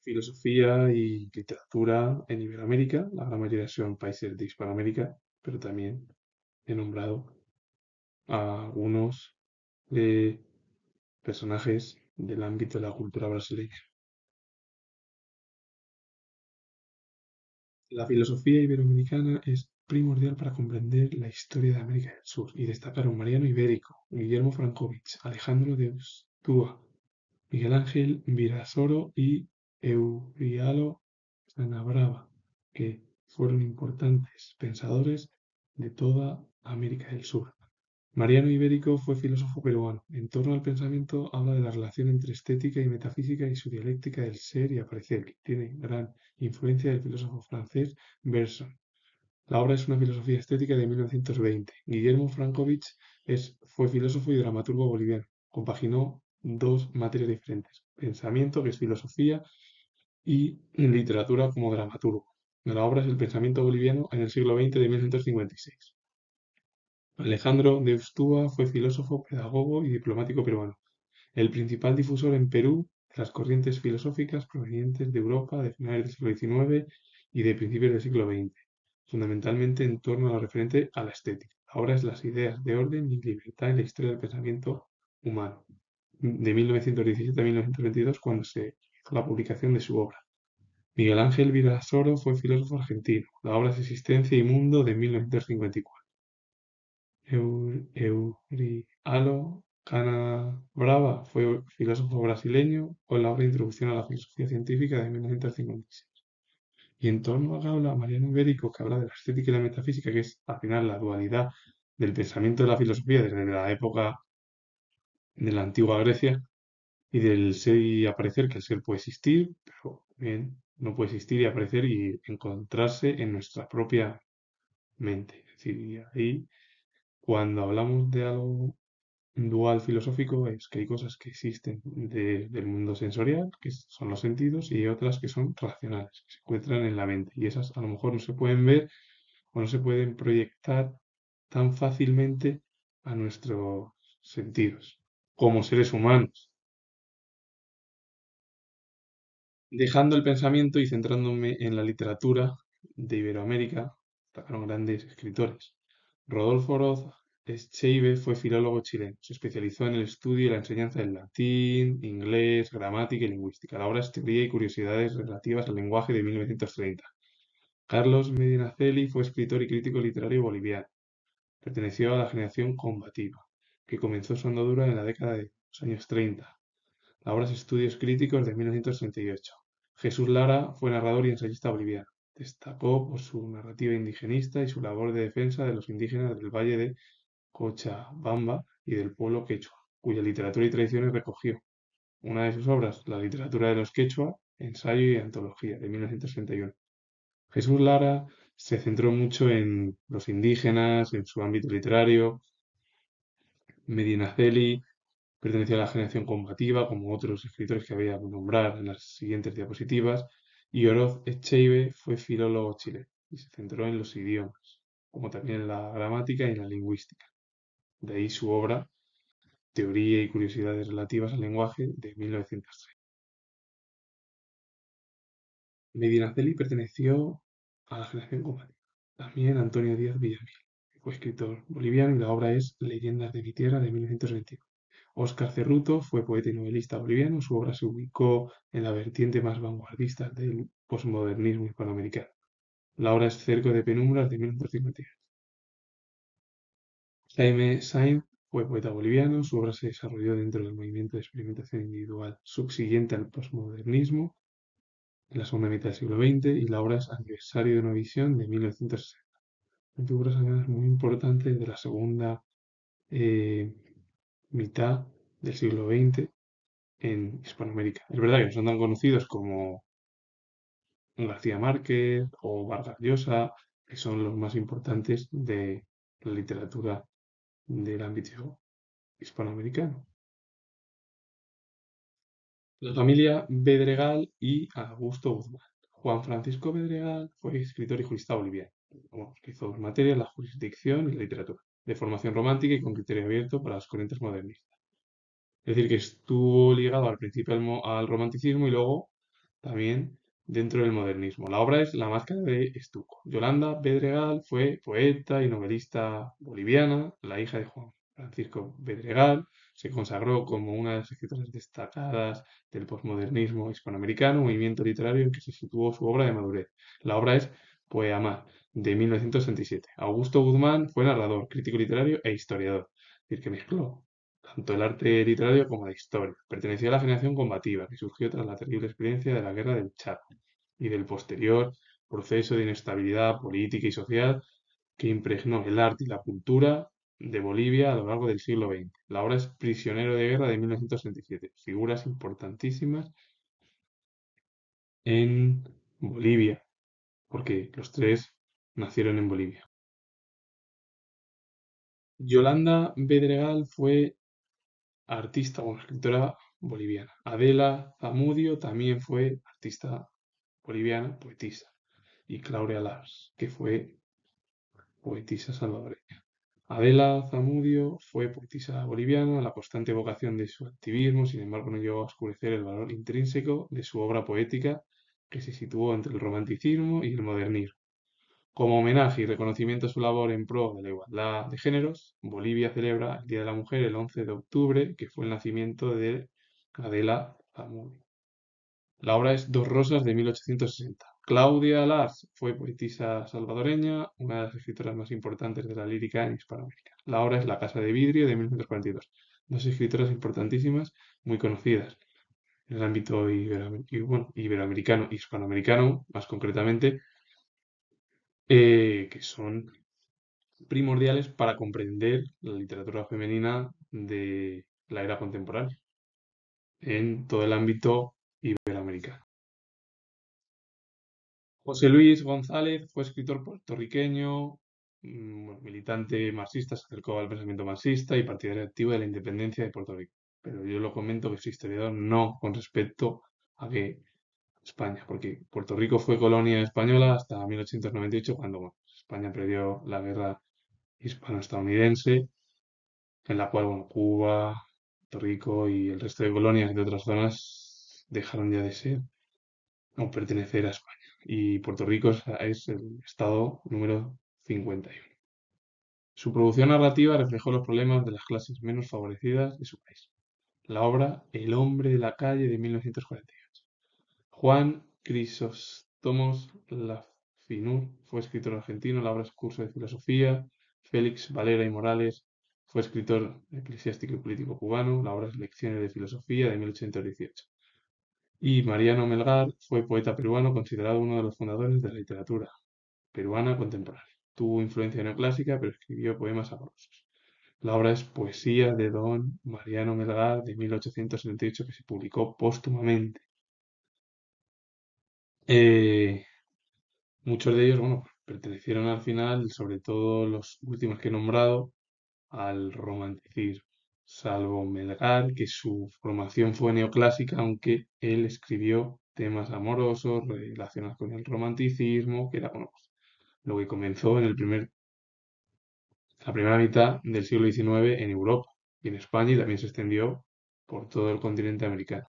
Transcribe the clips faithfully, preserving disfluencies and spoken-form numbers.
Filosofía y literatura en Iberoamérica. La gran mayoría son países de Hispanoamérica, pero también he nombrado a algunos de personajes del ámbito de la cultura brasileña. La filosofía iberoamericana es primordial para comprender la historia de América del Sur y destacaron Mariano Ibérico, Guillermo Francovich, Alejandro de Ustúa, Miguel Ángel Virasoro y Eurialo Canabrava, que fueron importantes pensadores de toda América del Sur. Mariano Ibérico fue filósofo peruano. En torno al pensamiento habla de la relación entre estética y metafísica y su dialéctica del ser y aparecer, que tiene gran influencia del filósofo francés Bergson. La obra es una filosofía estética de mil novecientos veinte. Guillermo Francovich es, fue filósofo y dramaturgo boliviano. Compaginó dos materias diferentes, pensamiento, que es filosofía, y literatura como dramaturgo. La obra es el pensamiento boliviano en el siglo veinte de mil novecientos cincuenta y seis. Alejandro de Ustúa fue filósofo, pedagogo y diplomático peruano, el principal difusor en Perú de las corrientes filosóficas provenientes de Europa de finales del siglo diecinueve y de principios del siglo veinte, fundamentalmente en torno a lo referente a la estética. La obra es Las ideas de orden y libertad en la historia del pensamiento humano, de mil novecientos diecisiete a mil novecientos veintidós, cuando se hizo la publicación de su obra. Miguel Ángel Virasoro fue filósofo argentino. La obra es Existencia y Mundo de mil novecientos cincuenta y cuatro. Eu- Eurialo Canabrava fue filósofo brasileño con la obra Introducción a la filosofía científica de mil novecientos cincuenta y seis. Y en torno a que habla Mariano Ibérico, que habla de la estética y la metafísica, que es al final la dualidad del pensamiento de la filosofía desde la época de la antigua Grecia y del ser y aparecer, que el ser puede existir, pero bien, no puede existir y aparecer y encontrarse en nuestra propia mente. Es decir, y ahí cuando hablamos de algo dual filosófico es que hay cosas que existen de- del mundo sensorial, que son los sentidos, y otras que son racionales, que se encuentran en la mente. Y esas a lo mejor no se pueden ver o no se pueden proyectar tan fácilmente a nuestros sentidos como seres humanos. Dejando el pensamiento y centrándome en la literatura de Iberoamérica, destacaron grandes escritores. Rodolfo Oroz Scheibe fue filólogo chileno. Se especializó en el estudio y la enseñanza del latín, inglés, gramática y lingüística. La obra es Teoría y curiosidades relativas al lenguaje de mil novecientos treinta. Carlos Medinaceli fue escritor y crítico literario boliviano. Perteneció a la generación combativa, que comenzó su andadura en la década de los años treinta. La obra es Estudios críticos de mil novecientos treinta y ocho. Jesús Lara fue narrador y ensayista boliviano. Destacó por su narrativa indigenista y su labor de defensa de los indígenas del Valle de Cochabamba y del pueblo quechua, cuya literatura y tradiciones recogió. Una de sus obras, La literatura de los quechua, ensayo y antología, de mil novecientos treinta y uno. Jesús Lara se centró mucho en los indígenas, en su ámbito literario. Medinaceli pertenecía a la generación combativa, como otros escritores que voy a nombrar en las siguientes diapositivas, y Oroz Echeibe fue filólogo chileno y se centró en los idiomas, como también en la gramática y en la lingüística. De ahí su obra Teoría y curiosidades relativas al lenguaje de mil novecientos treinta. Medinaceli perteneció a la generación combativa. También Antonio Díaz Villamil, que fue escritor boliviano y la obra es Leyendas de mi tierra de mil novecientos veintiuno. Óscar Cerruto fue poeta y novelista boliviano. Su obra se ubicó en la vertiente más vanguardista del posmodernismo hispanoamericano. La obra es Cerco de penumbras de mil novecientos cincuenta y ocho. Jaime Sainz fue poeta boliviano. Su obra se desarrolló dentro del movimiento de experimentación individual subsiguiente al posmodernismo en la segunda mitad del siglo veinte y la obra es Aniversario de una visión de mil novecientos sesenta. Figuras además muy importantes de la segunda eh, mitad del siglo veinte en Hispanoamérica. Es verdad que no son tan conocidos como García Márquez o Vargas Llosa, que son los más importantes de la literatura del ámbito hispanoamericano. La familia Bedregal y Augusto Guzmán. Juan Francisco Bedregal fue escritor y jurista boliviano. Bueno, que hizo dos materias, la jurisdicción y la literatura, de formación romántica y con criterio abierto para las corrientes modernistas. Es decir, que estuvo ligado al principio al, mo- al romanticismo y luego también dentro del modernismo. La obra es La máscara de estuco. Yolanda Bedregal fue poeta y novelista boliviana, la hija de Juan Francisco Bedregal. Se consagró como una de las escritoras destacadas del posmodernismo hispanoamericano, movimiento literario en que se situó su obra de madurez. La obra es Poemar, de mil novecientos sesenta y siete. Augusto Guzmán fue narrador, crítico literario e historiador, es decir, que mezcló tanto el arte literario como la historia. Pertenecía a la generación combativa que surgió tras la terrible experiencia de la Guerra del Chaco y del posterior proceso de inestabilidad política y social que impregnó el arte y la cultura de Bolivia a lo largo del siglo veinte. La obra es Prisionero de Guerra de mil novecientos sesenta y siete. Figuras importantísimas en Bolivia, porque los tres nacieron en Bolivia. Yolanda Bedregal fue artista o escritora boliviana. Adela Zamudio también fue artista boliviana, poetisa. Y Claudia Lars, que fue poetisa salvadoreña. Adela Zamudio fue poetisa boliviana, la constante vocación de su activismo, sin embargo, no llegó a oscurecer el valor intrínseco de su obra poética, que se situó entre el romanticismo y el modernismo. Como homenaje y reconocimiento a su labor en pro de la igualdad de géneros, Bolivia celebra el Día de la Mujer el once de octubre, que fue el nacimiento de Adela Zamudio. La obra es Dos Rosas de mil ochocientos sesenta. Claudia Lars fue poetisa salvadoreña, una de las escritoras más importantes de la lírica en Hispanoamérica. La obra es La Casa de Vidrio de mil novecientos cuarenta y dos. Dos escritoras importantísimas, muy conocidas en el ámbito ibero- y, bueno, iberoamericano, hispanoamericano, más concretamente, eh, que son primordiales para comprender la literatura femenina de la era contemporánea en todo el ámbito iberoamericano. José Luis González fue escritor puertorriqueño, mm, bueno, militante marxista, se acercó al pensamiento marxista y partidario activo de la independencia de Puerto Rico. Pero yo lo comento que soy historiador no con respecto a que España, porque Puerto Rico fue colonia española hasta mil ochocientos noventa y ocho, cuando bueno, España perdió la guerra hispano-estadounidense, en la cual bueno, Cuba, Puerto Rico y el resto de colonias de otras zonas dejaron ya de ser o pertenecer a España. Y Puerto Rico es, es el estado número cincuenta y uno. Su producción narrativa reflejó los problemas de las clases menos favorecidas de su país. La obra El hombre de la calle de mil novecientos cuarenta y ocho. Juan Crisóstomos Lafinur fue escritor argentino, la obra es curso de filosofía. Félix Valera y Morales fue escritor eclesiástico y político cubano, la obra es Lecciones de Filosofía de mil ochocientos dieciocho. Y Mariano Melgar fue poeta peruano considerado uno de los fundadores de la literatura peruana contemporánea. Tuvo influencia neoclásica, pero escribió poemas amorosos. La obra es Poesía de don Mariano Melgar de mil ochocientos setenta y ocho, que se publicó póstumamente. Eh, muchos de ellos, bueno, pertenecieron al final, sobre todo los últimos que he nombrado, al romanticismo, salvo Melgar, que su formación fue neoclásica, aunque él escribió temas amorosos relacionados con el romanticismo, que era bueno, pues, lo que comenzó en el primer, la primera mitad del siglo diecinueve en Europa y en España, y también se extendió por todo el continente americano.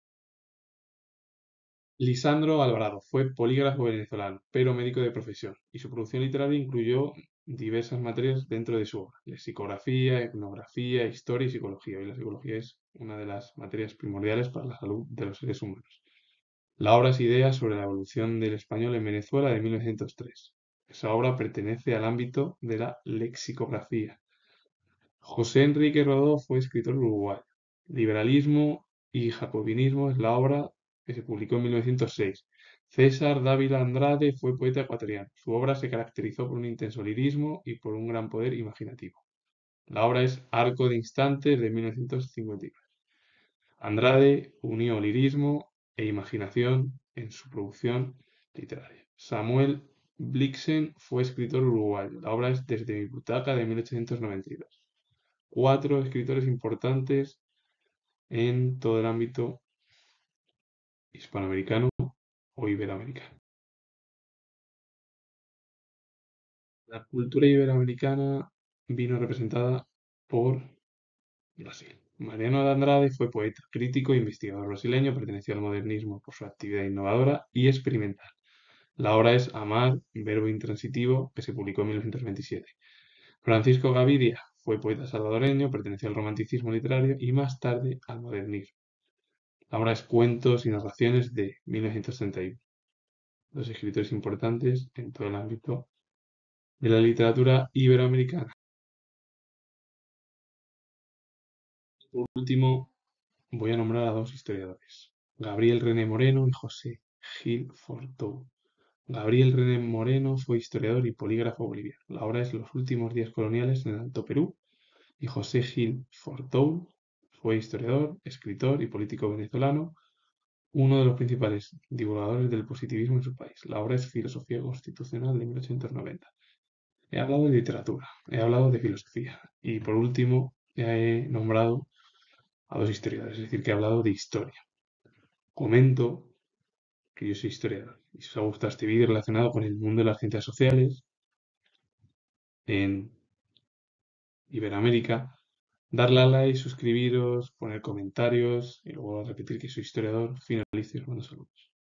Lisandro Alvarado fue polígrafo venezolano, pero médico de profesión, y su producción literaria incluyó diversas materias dentro de su obra: lexicografía, etnografía, historia y psicología. Y la psicología es una de las materias primordiales para la salud de los seres humanos. La obra es Ideas sobre la evolución del español en Venezuela de mil novecientos tres. Esa obra pertenece al ámbito de la lexicografía. José Enrique Rodó fue escritor uruguayo. Liberalismo y jacobinismo es la obra que se publicó en mil novecientos seis. César Dávila Andrade fue poeta ecuatoriano. Su obra se caracterizó por un intenso lirismo y por un gran poder imaginativo. La obra es Arco de Instantes de mil novecientos cincuenta y nueve. Andrade unió lirismo e imaginación en su producción literaria. Samuel Blixen fue escritor uruguayo. La obra es Desde mi butaca de mil ochocientos noventa y dos. Cuatro escritores importantes en todo el ámbito hispanoamericano o iberoamericano. La cultura iberoamericana vino representada por Brasil. Mariano de Andrade fue poeta, crítico e investigador brasileño, perteneció al modernismo por su actividad innovadora y experimental. La obra es Amar, verbo intransitivo, que se publicó en mil novecientos veintisiete. Francisco Gavidia fue poeta salvadoreño, perteneció al romanticismo literario y más tarde al modernismo. La obra es Cuentos y narraciones de mil novecientos treinta y uno. Dos escritores importantes en todo el ámbito de la literatura iberoamericana. Por último, voy a nombrar a dos historiadores, Gabriel René Moreno y José Gil Fortou. Gabriel René Moreno fue historiador y polígrafo boliviano. La obra es Los últimos días coloniales en el Alto Perú. Y José Gil Fortou fue historiador, escritor y político venezolano, uno de los principales divulgadores del positivismo en su país. La obra es Filosofía Constitucional de mil ochocientos noventa. He hablado de literatura, he hablado de filosofía y por último he nombrado a dos historiadores, es decir, que he hablado de historia. Comento que yo soy historiador y si os ha gustado este vídeo relacionado con el mundo de las ciencias sociales en Iberoamérica, darle a like, suscribiros, poner comentarios y luego repetir que soy historiador, finalizo y os mando saludos.